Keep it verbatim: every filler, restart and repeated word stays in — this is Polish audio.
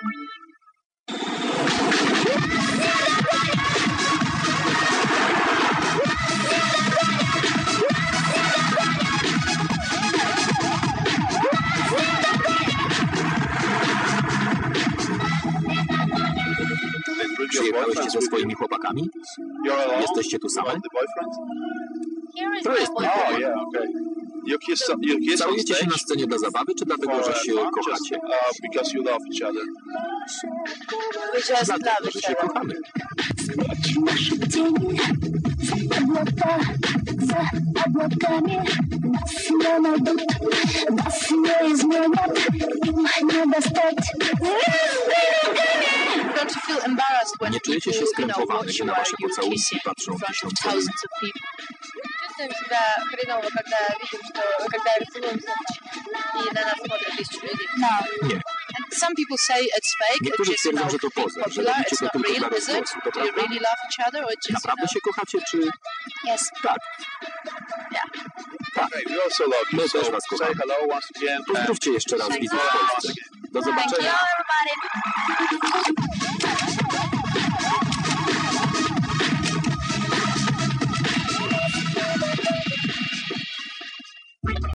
Przyjechałyście ze swoimi chłopakami? Jesteście tu same? To jest mój chłopak. Całujecie się na scenie dla zabawy, czy dlatego, że się kochacie? Dlatego, że się kochamy. Nie czujecie się skrępowany, że na wasze pocałunki patrzą tysiące ludzi? Чувствуем себя хреново, когда видим, что когда рисуемся и на нас смотрят тысячи людей. Nie. Some people say it's fake, it's Niektórzy just, you twierdzą, know, że to being poza, że popular, robicie it's to not tylko real, dla is it? rozgłosu, to Do you prawda? really love each other, or just, you Naprawdę know? się kochacie, czy... Yes. Tak. Yeah. Tak. My też was kochamy. Pozdrówcie jeszcze raz widzów w Polsce. Do zobaczenia. Thank you, everybody.